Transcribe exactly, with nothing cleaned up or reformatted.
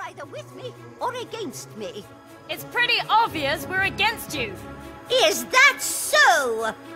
either with me or against me. It's pretty obvious we're against you. Is that so?